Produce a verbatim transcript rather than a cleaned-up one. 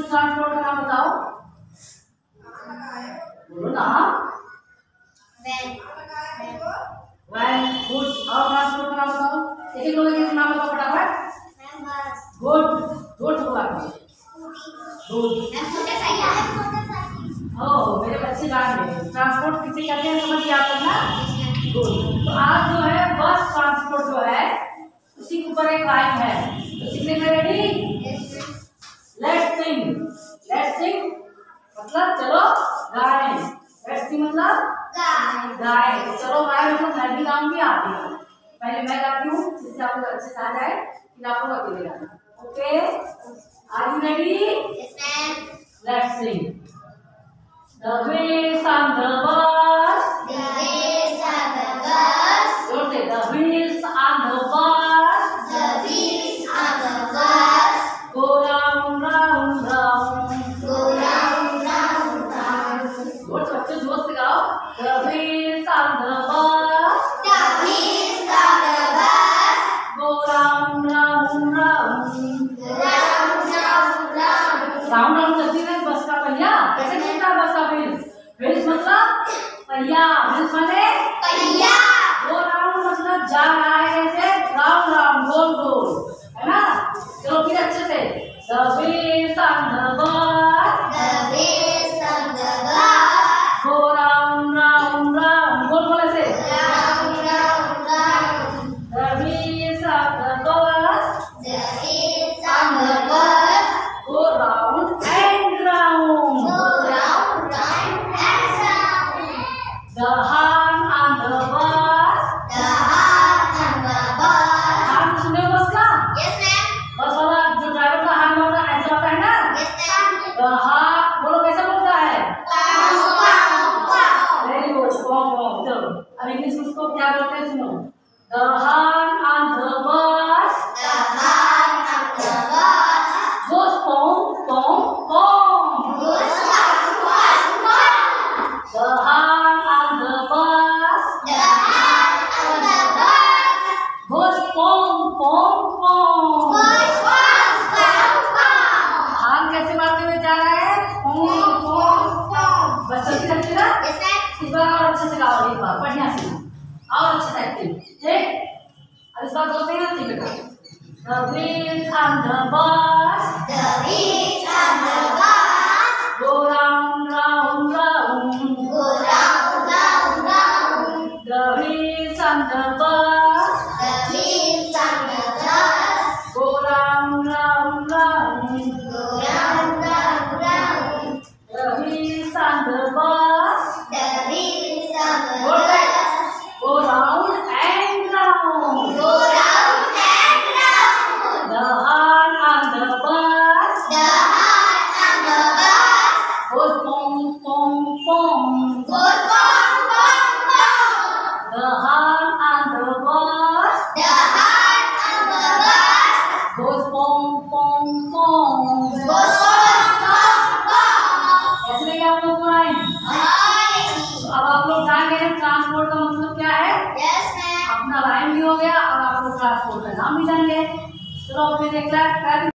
Goods transport का नाम बताओ, बोलो ना। वैन, गुड्स और ट्रांसपोर्ट का नाम बताओ, एक एक लोग एक नाम बताओ फटाफट। गुड, गुड बोला गुड। ओ मेरे बच्चे जान गए, ट्रांसपोर्ट किसे कहते हैं समझ लिया आपको ना। गुड। तो आज जो है बस ट्रांसपोर्ट जो है उसी के ऊपर एक लाइन है, तो सीखने में ready. Let's sing, let's sing मतलब चलो गाएं, लेट्स सिंग मतलब गाएं। तो चलो गाएं मतलब मैं भी गाऊंगी, आप भी गाओ। पहले मैं गाती हूँ जिससे आप लोग अच्छे से आ जाए, फिर आप लोग अकेले गाना। Okay, are you ready? Let's sing. The wheels on the bus, the wheels on the bus, don't say the wheels on the bus, the wheels on the bus, go round round round, go round round round. जोर से बच्चे जोर से गाओ। The wheels on the bus, the wheels on the bus, go round round round, go round round round. Round round चलती है बस का पहिया। कैसे चलता है बस का व्हील्स? व्हील्स मतलब पहिया, व्हील्स माने पहिया। गो राउंड मतलब जा रहा है, कैसे राउंड राउंड गोल गोल, है ना। चलो फिर अच्छे से। The wheels on the bus, The wheels on the bus, go round round round, गोल गोल ऐसे। round round round. The wheels on the bus, The wheels on the bus, go round and round. go round round and round. The horn on the bus, The horn on the bus. horn सुने हो बस का? Yes ma'am. बस वाला जो driver का हाथ होता है ऐसा होता है ना। Yes ma'am. The horn बोलो कैसा बोलता है? Wow wow wow. Very good, wow wow. चलो अब इंग्लिश में उसको क्या बोलते हैं सुनो। The horn on the bus The horn on the bus goes pom pom pom. goes pom pom pom. The horn on the bus The horn on the bus goes pom pom pom. goes pom pom pom. हाथ कैसे मारते हुए जा रहा है? pom pom pom. बस चलती रहती है ना। Yes ma'am. इस बार और अच्छे से गाओ, एक बार बढ़िया से और अच्छे से एक्टिंग, ठीक। अब इस बार बोलते हैं ना, ठीक है। The wheels on the bus The wheels on the bus go round round round. go round round round. The wheels on the bus The wheels on the bus go round round round. go round round round. The wheels on the bus The wheels on the Go bus go round and round. go round and round. The horn on the bus The horn on the bus goes pom pom pom. goes pom pom pom. The horn on the bus The horn on the bus goes pom pom pom. goes pom pom pom. ऐसे लगे आप लोग को आए? Hi. तो अब आप लोग जान गए ट्रांसपोर्ट का मतलब क्या है। Yes ma'am. अपना लाइन भी हो गया और आप लोग ट्रांसपोर्ट का नाम भी जान गए। चलो फिर एक लाख